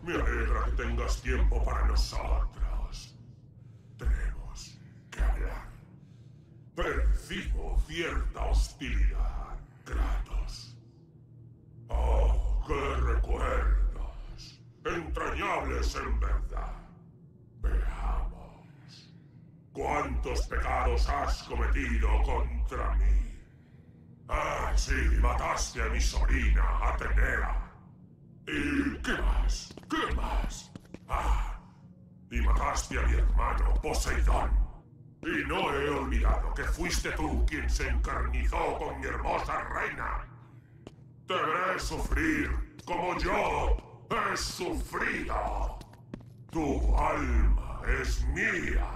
Me alegra que tengas tiempo para nosotros. Tenemos que hablar. Percibo cierta hostilidad, Kratos. Oh, qué recuerdos. Entrañables en verdad. Veamos. ¿Cuántos pecados has cometido contra mí? Ah, sí, mataste a mi sobrina, Atenea. ¿Y qué más? ¿Qué más? Ah, y mataste a mi hermano Poseidón. Y no he olvidado que fuiste tú quien se encarnizó con mi hermosa reina. Te veré sufrir como yo he sufrido. Tu alma es mía.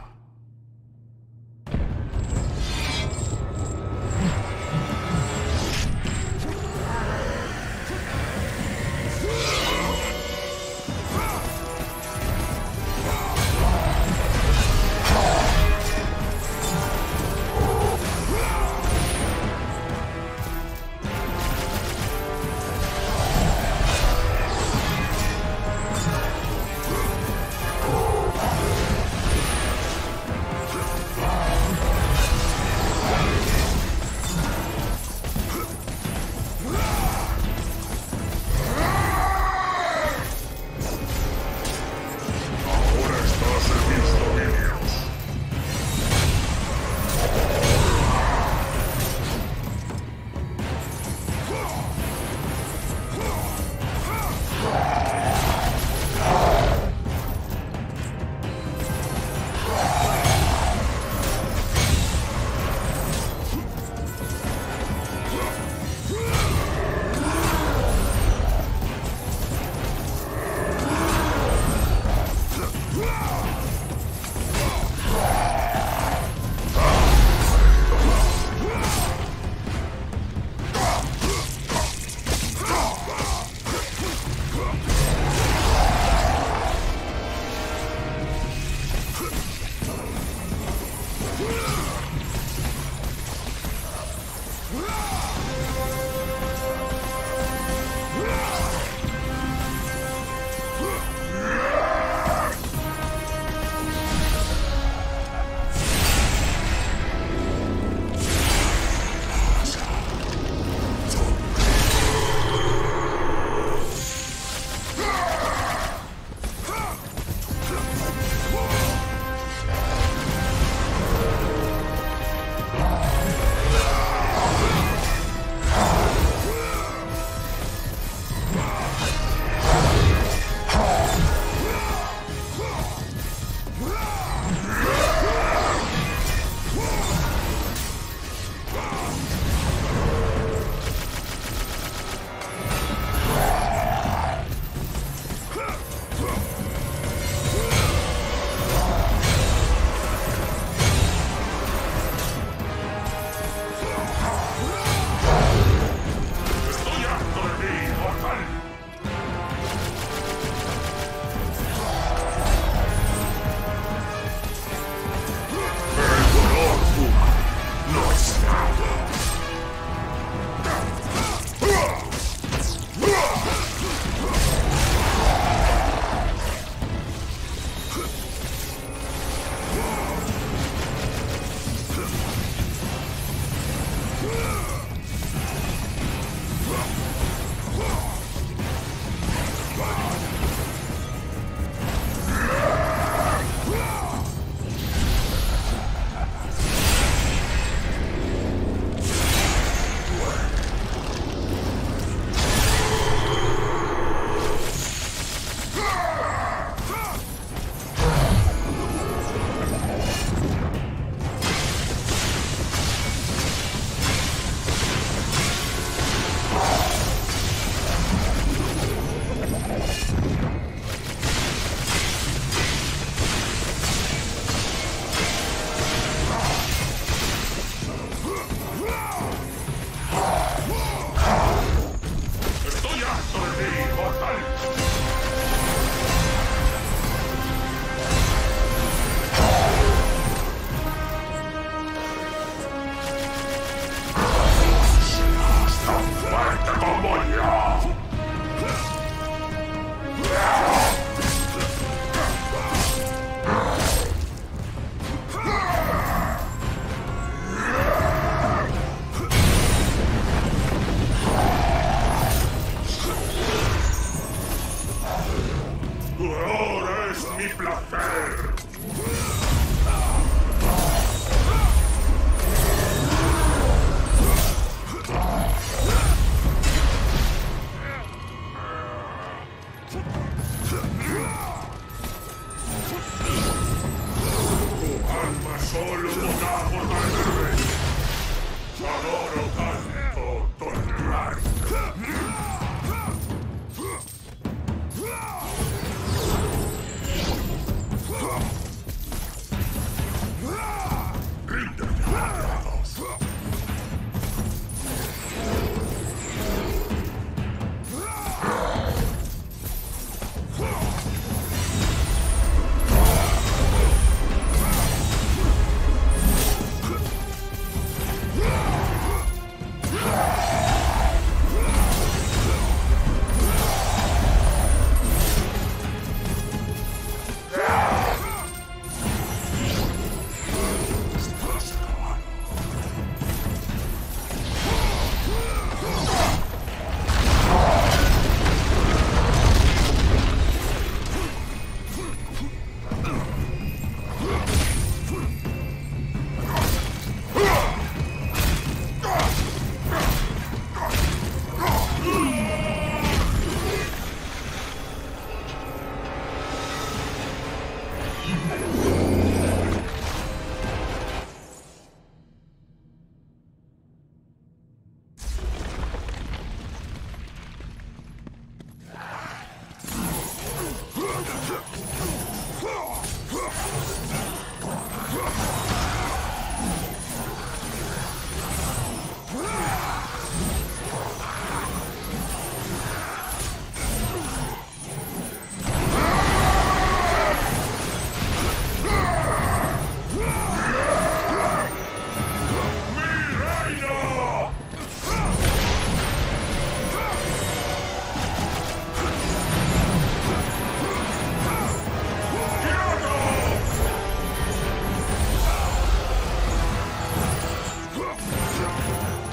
como yo.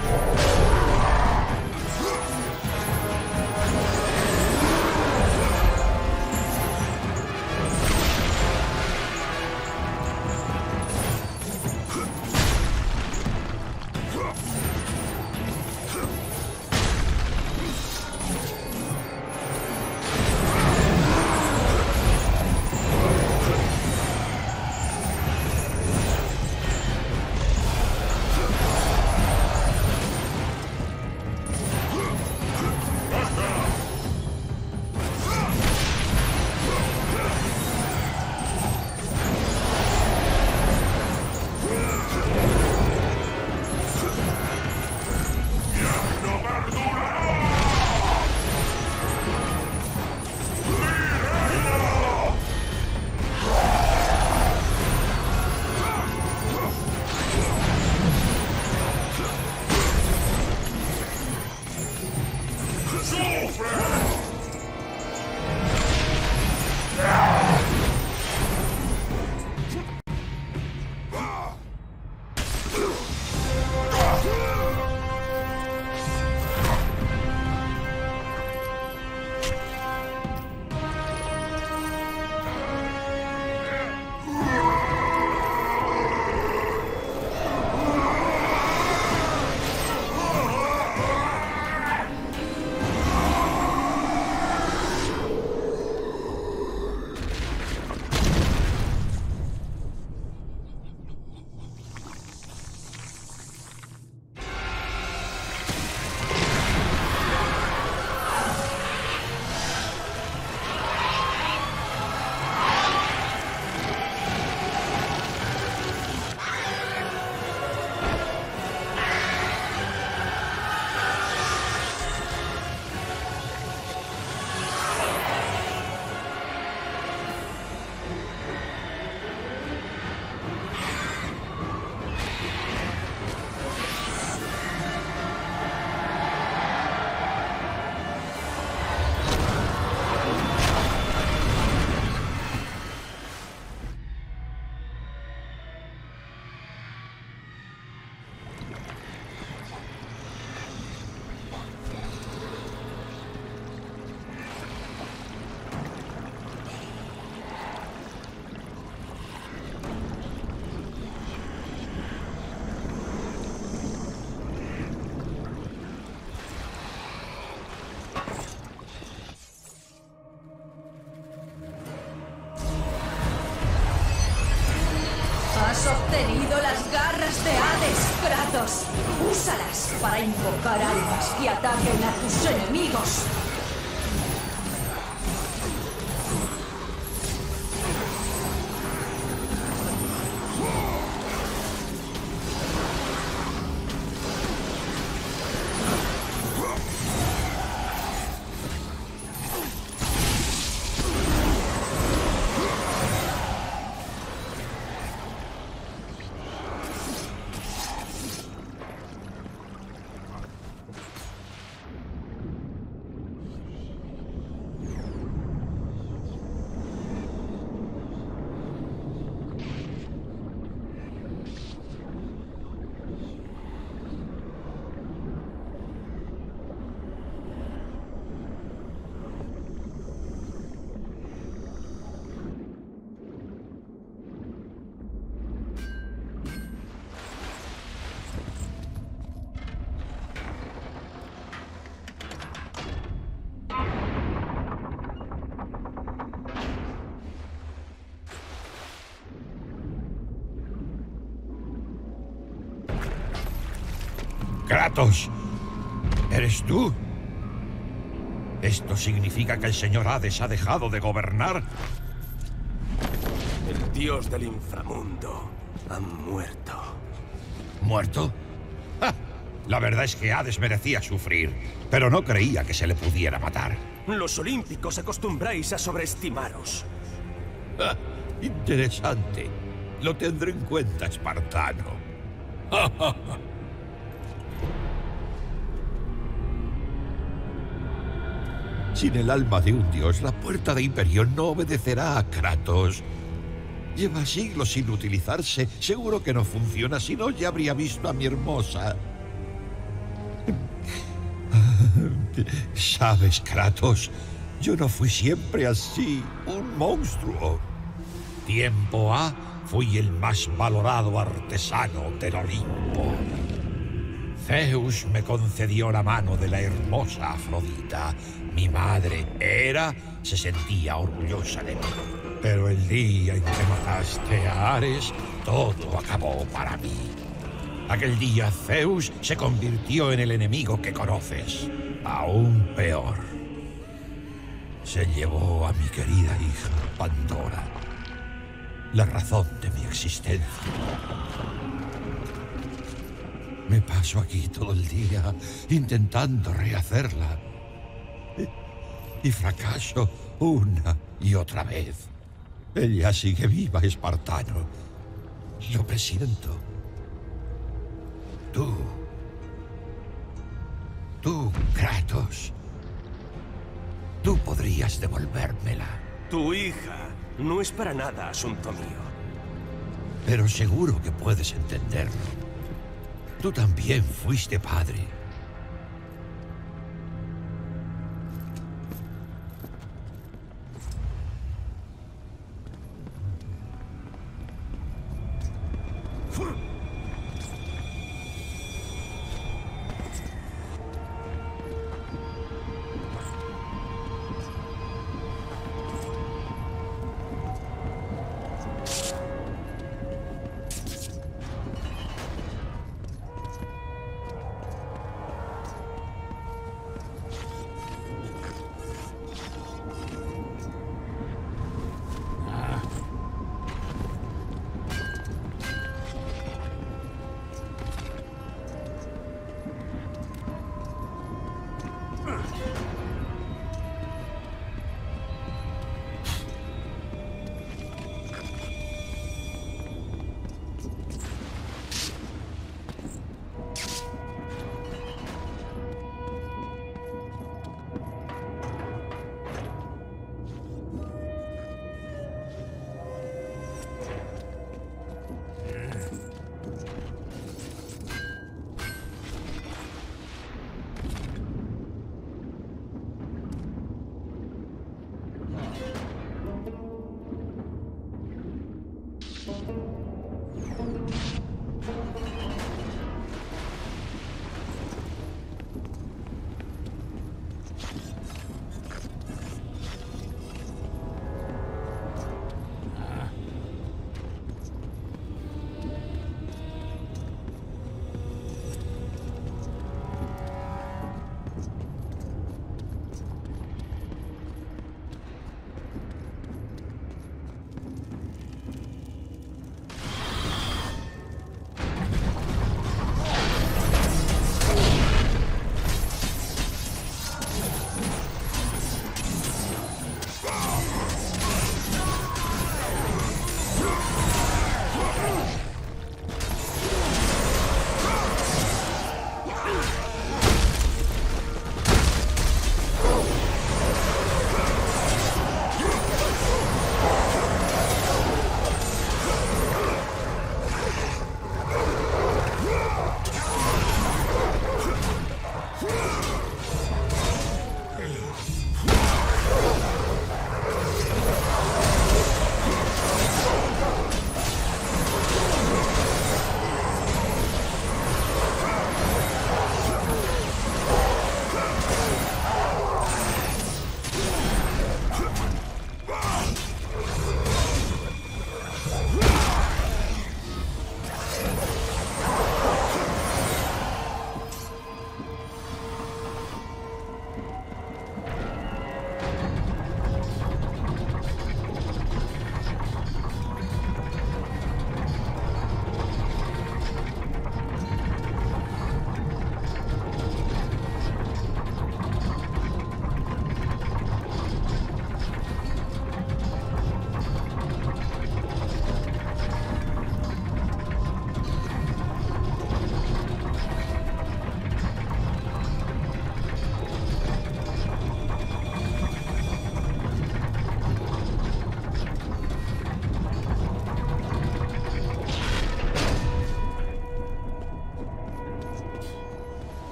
Has obtenido las garras de Hades, Kratos. Úsalas para invocar almas que ataquen a tus enemigos. ¡Kratos! ¿Eres tú? ¿Esto significa que el señor Hades ha dejado de gobernar? El dios del inframundo ha muerto. ¿Muerto? ¡Ja! La verdad es que Hades merecía sufrir, pero no creía que se le pudiera matar. Los olímpicos acostumbráis a sobreestimaros. ¡Ja! Interesante. Lo tendré en cuenta, espartano. Sin el alma de un dios, la puerta de Hiperión no obedecerá a Kratos. Lleva siglos sin utilizarse. Seguro que no funciona, si no ya habría visto a mi hermosa. Sabes, Kratos, yo no fui siempre así, un monstruo. Tiempo A fui el más valorado artesano del Olimpo. Zeus me concedió la mano de la hermosa Afrodita. Mi madre, Hera, se sentía orgullosa de mí. Pero el día en que mataste a Ares, todo acabó para mí. Aquel día Zeus se convirtió en el enemigo que conoces. Aún peor. Se llevó a mi querida hija, Pandora. La razón de mi existencia. Me paso aquí todo el día intentando rehacerla. Y fracaso una y otra vez. Ella sigue viva, espartano. Lo presiento. Tú, Kratos. Tú podrías devolvérmela. Tu hija no es para nada asunto mío. Pero seguro que puedes entenderlo. Tú también fuiste padre.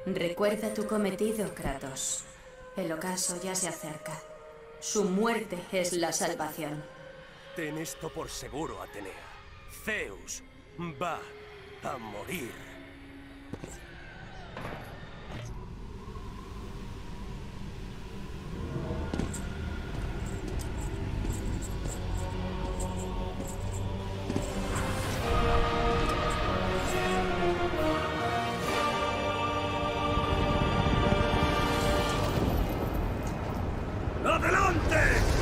Recuerda tu cometido, Kratos. El ocaso ya se acerca. Su muerte es la salvación. Ten esto por seguro, Atenea. Zeus va a morir. ¡Adelante!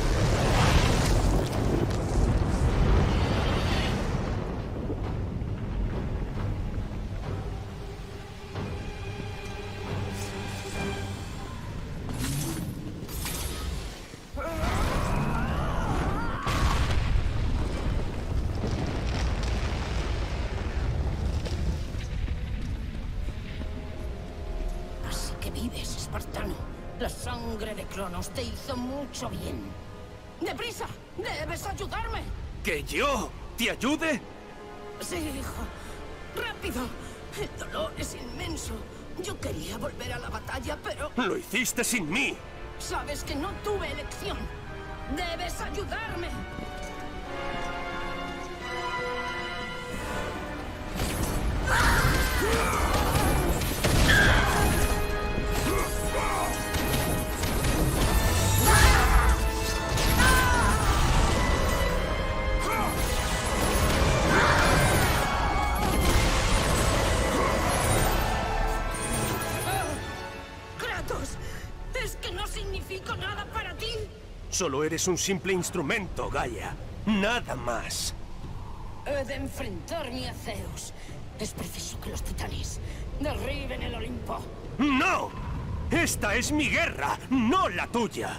Así que vives, espartano. La sangre de Cronos te hizo mucho bien. ¡Deprisa! ¡Debes ayudarme! ¿Que yo te ayude? Sí, hijo. ¡Rápido! El dolor es inmenso. Yo quería volver a la batalla, pero... Lo hiciste sin mí. Sabes que no tuve elección. ¡Debes ayudarme! ¡Kratos! ¿Es que no significo nada para ti? Solo eres un simple instrumento, Gaia. Nada más. He de enfrentarme a Zeus. Es preciso que los titanes derriben el Olimpo. ¡No! Esta es mi guerra, no la tuya.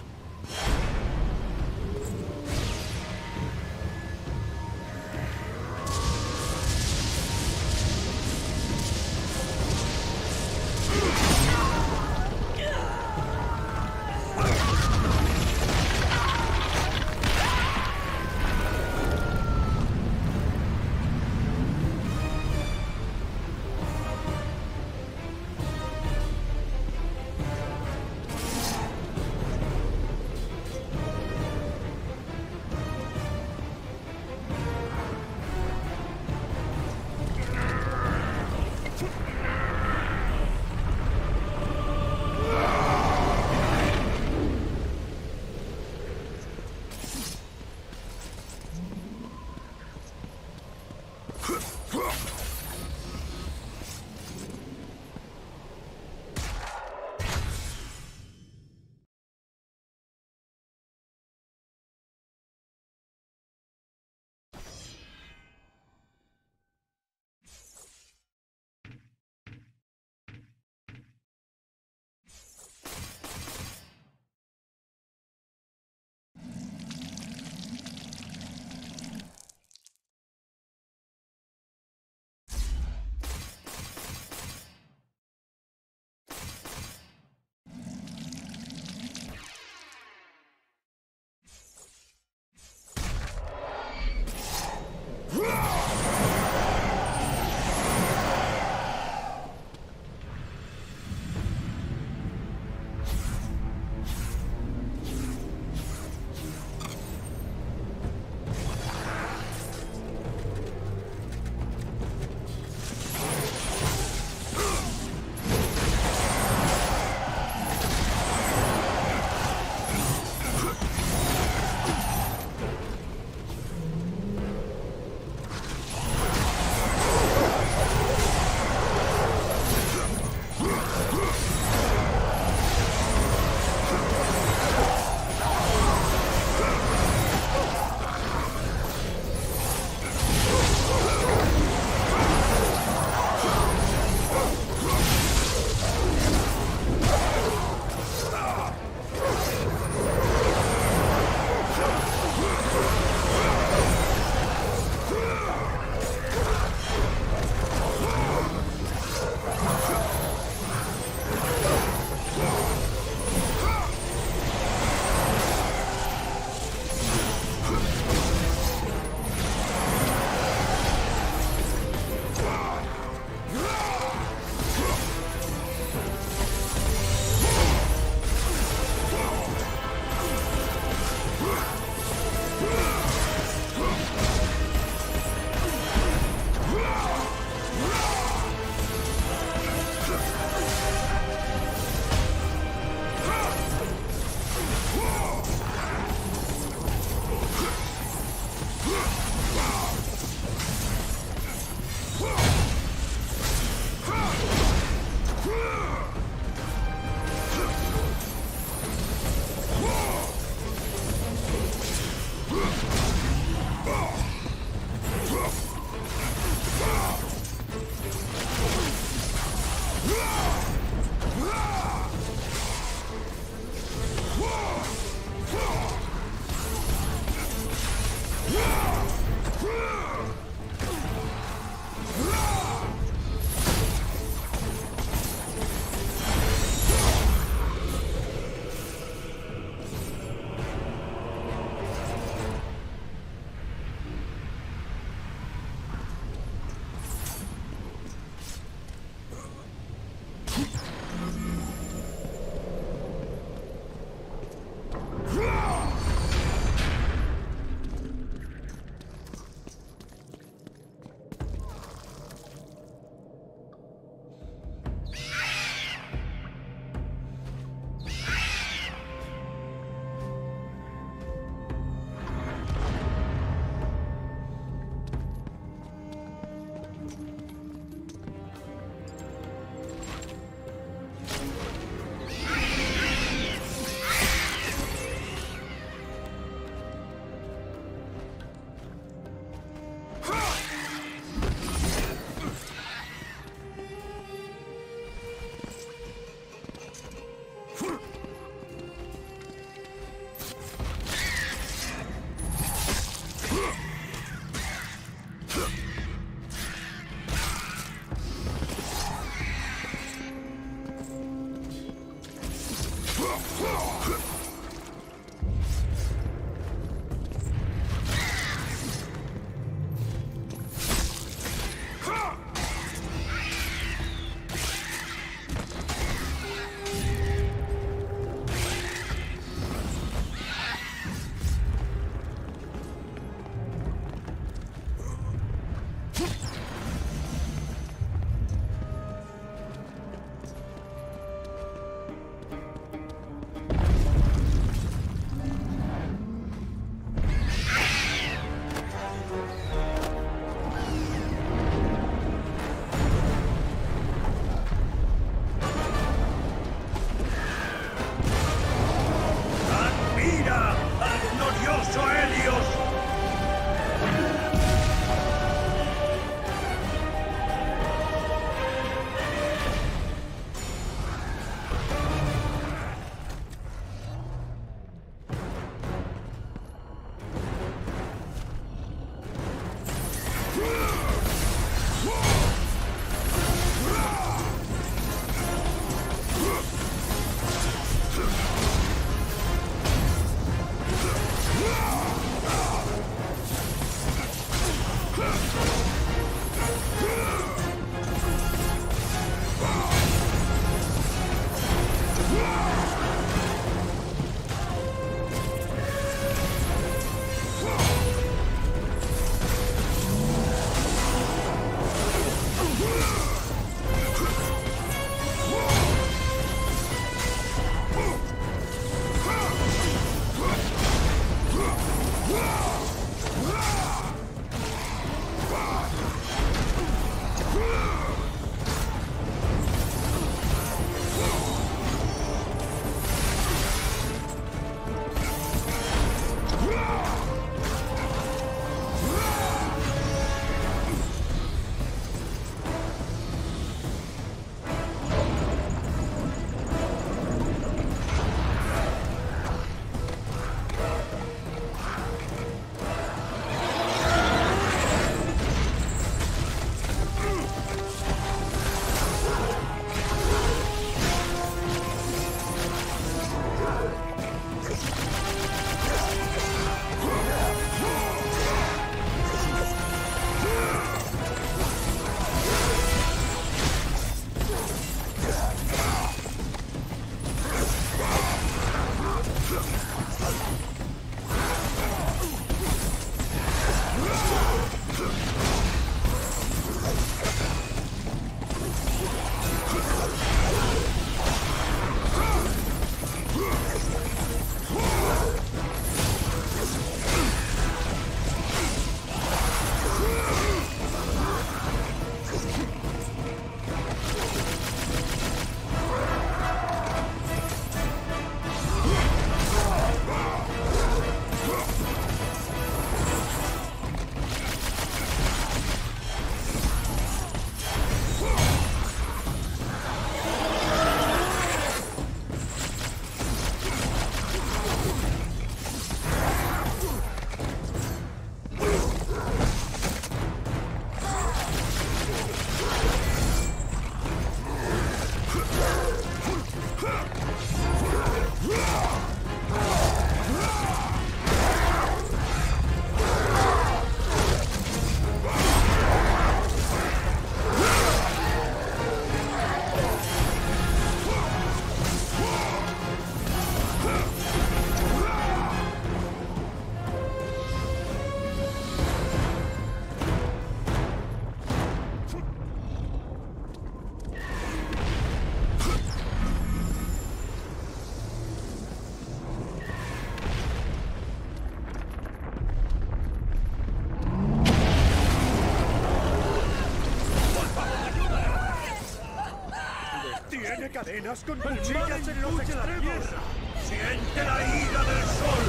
cadenas con cuchillas en los extremos. ¡Siente la ira del sol!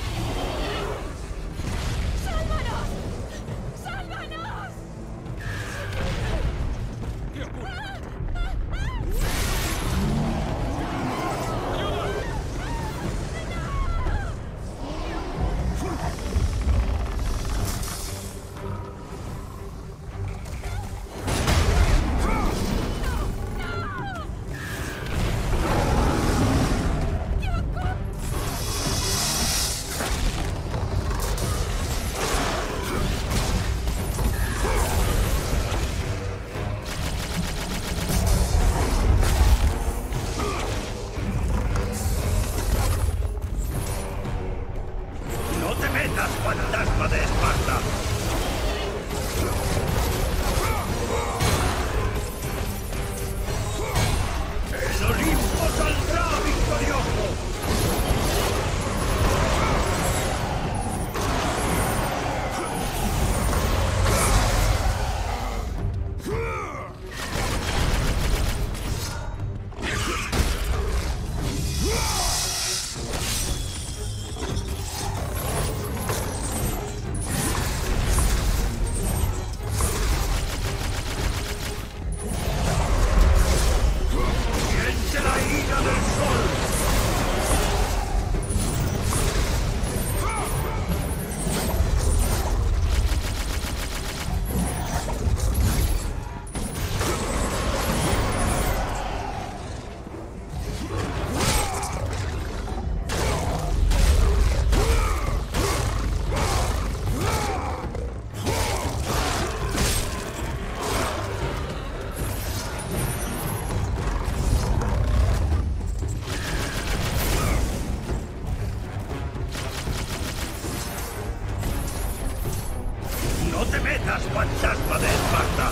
¡Sálvanos! ¡Sálvanos! ¿Qué ocurre? ¡No te metas, fantasma de Esparta! ¡El Olimpo saldrá victorioso! ¡Siente la ira del sol! ¡No te metas, fantasma de Esparta!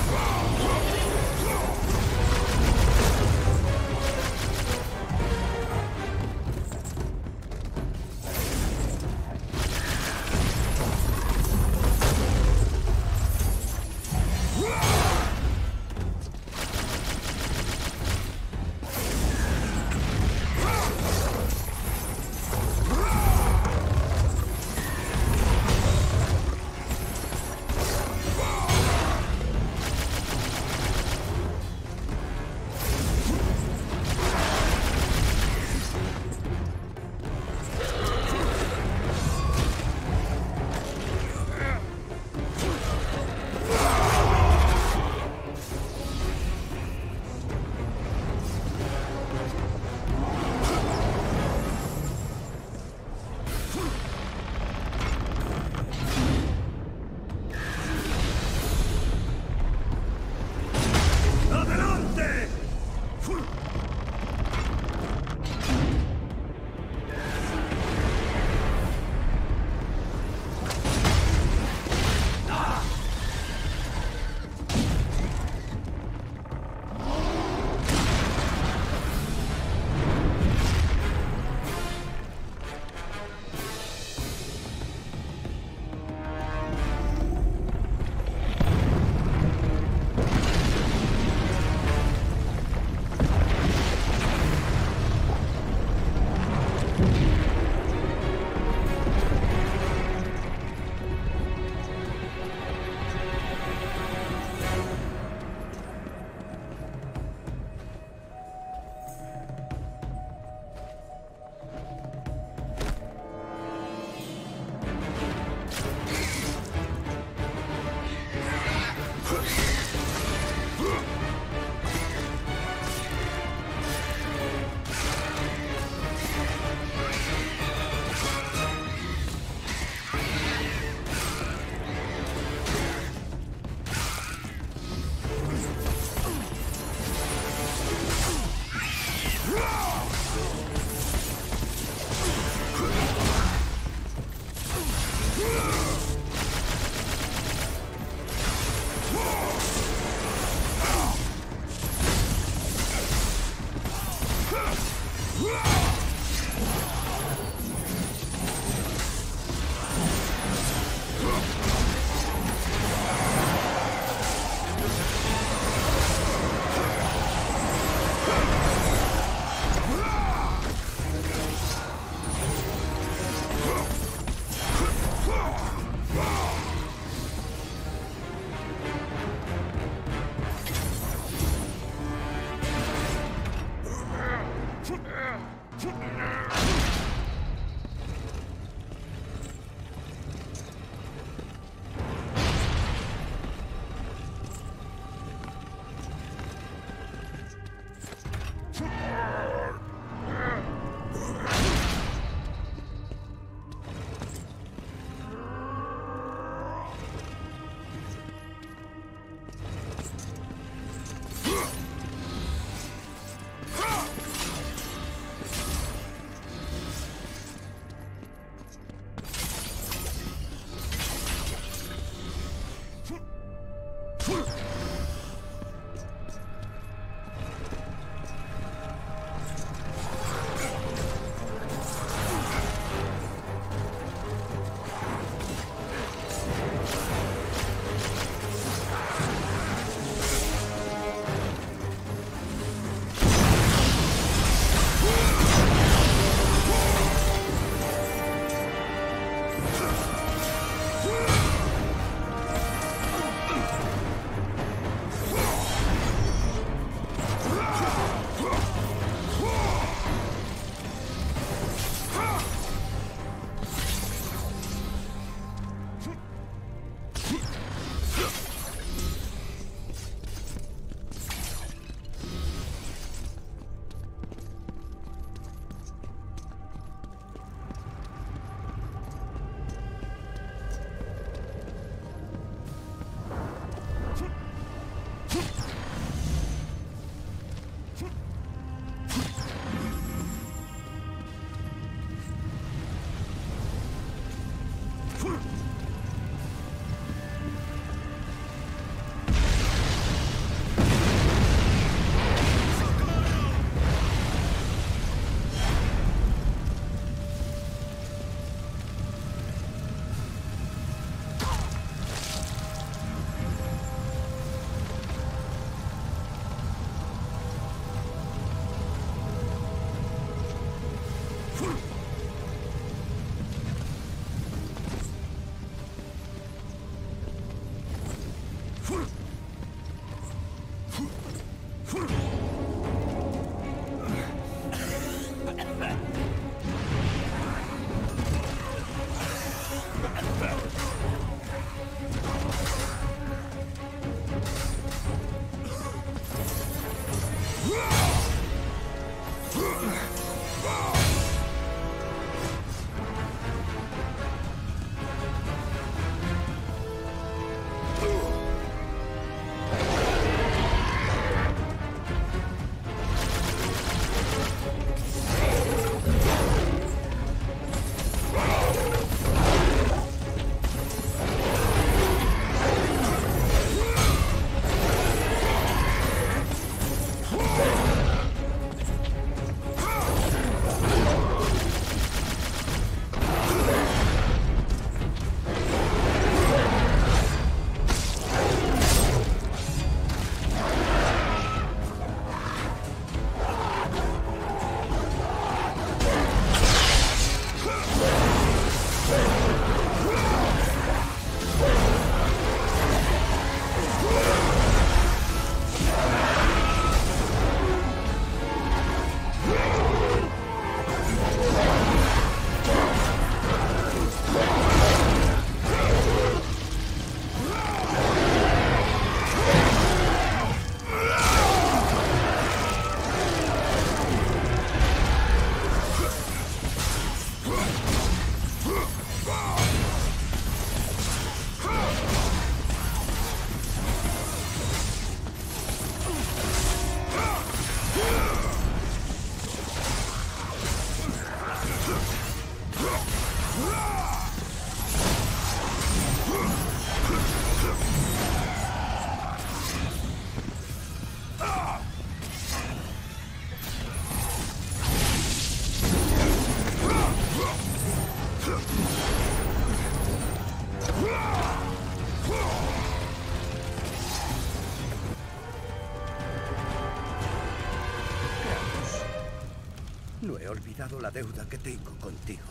No he olvidado la deuda que tengo contigo.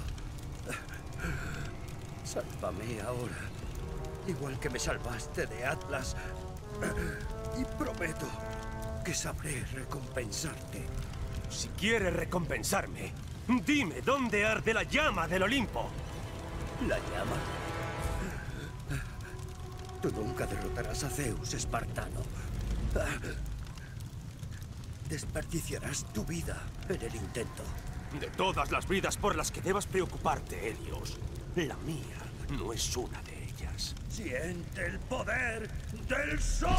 Sálvame ahora, igual que me salvaste de Atlas. Y prometo que sabré recompensarte. Si quieres recompensarme, dime dónde arde la llama del Olimpo. ¿La llama? Tú nunca derrotarás a Zeus, espartano. Desperdiciarás tu vida en el intento. De todas las vidas por las que debas preocuparte, Helios, la mía no es una de ellas. ¡Siente el poder del sol!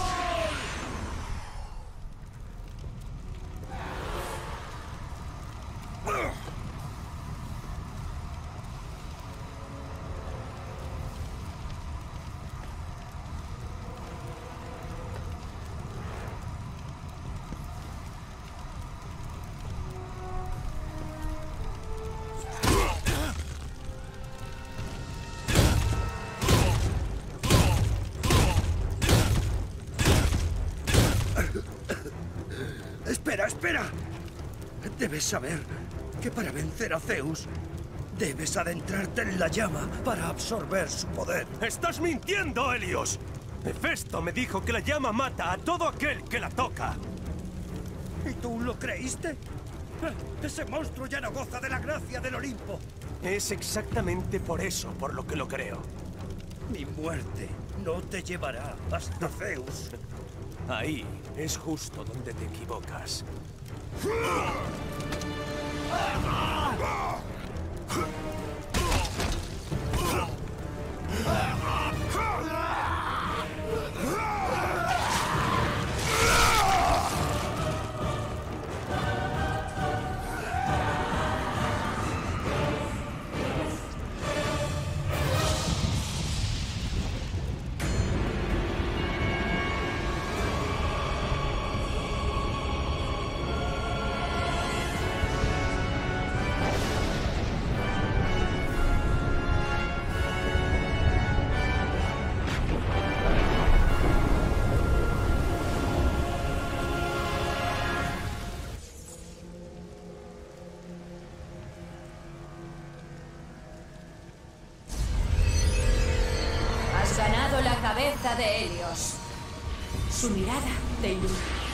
¡Espera, espera! Debes saber que para vencer a Zeus, debes adentrarte en la llama para absorber su poder. ¡Estás mintiendo, Helios! Hefesto me dijo que la llama mata a todo aquel que la toca. ¿Y tú lo creíste? Ese monstruo ya no goza de la gracia del Olimpo. Es exactamente por eso por lo que lo creo. Mi muerte no te llevará hasta Zeus. Ahí es justo donde te equivocas. Has ganado la cabeza de Helios. Su mirada te ilumina.